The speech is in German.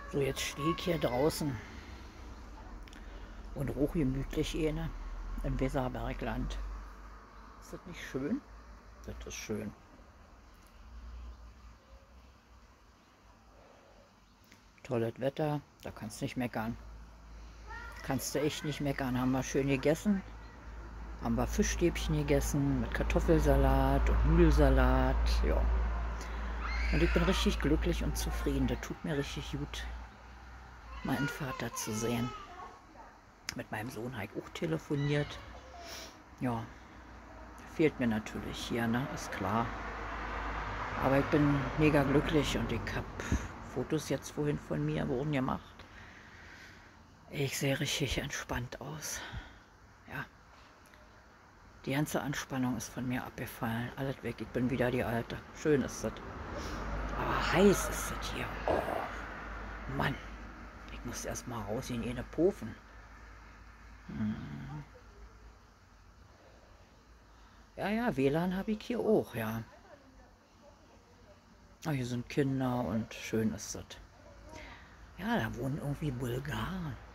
So, jetzt stehe ich hier draußen und ruche gemütlich im Weserbergland. Ist das nicht schön? Das ist schön. Tolles Wetter, da kannst du nicht meckern. Kannst du echt nicht meckern. Haben wir schön gegessen. Haben wir Fischstäbchen gegessen mit Kartoffelsalat und Nudelsalat. Ja. Und ich bin richtig glücklich und zufrieden. Das tut mir richtig gut, meinen Vater zu sehen. Mit meinem Sohn habe ich auch telefoniert. Ja, fehlt mir natürlich hier, ne? Ist klar. Aber ich bin mega glücklich und ich habe Fotos jetzt vorhin von mir wurden gemacht. Ich sehe richtig entspannt aus. Ja, die ganze Anspannung ist von mir abgefallen. Alles weg, ich bin wieder die Alte. Schön ist das. Aber heiß ist das hier. Oh, Mann. Ich muss erst mal raus in jene Pofen. Ja, ja, WLAN habe ich hier auch, ja. Ah, hier sind Kinder und schön ist das. Ja, da wohnen irgendwie Bulgaren.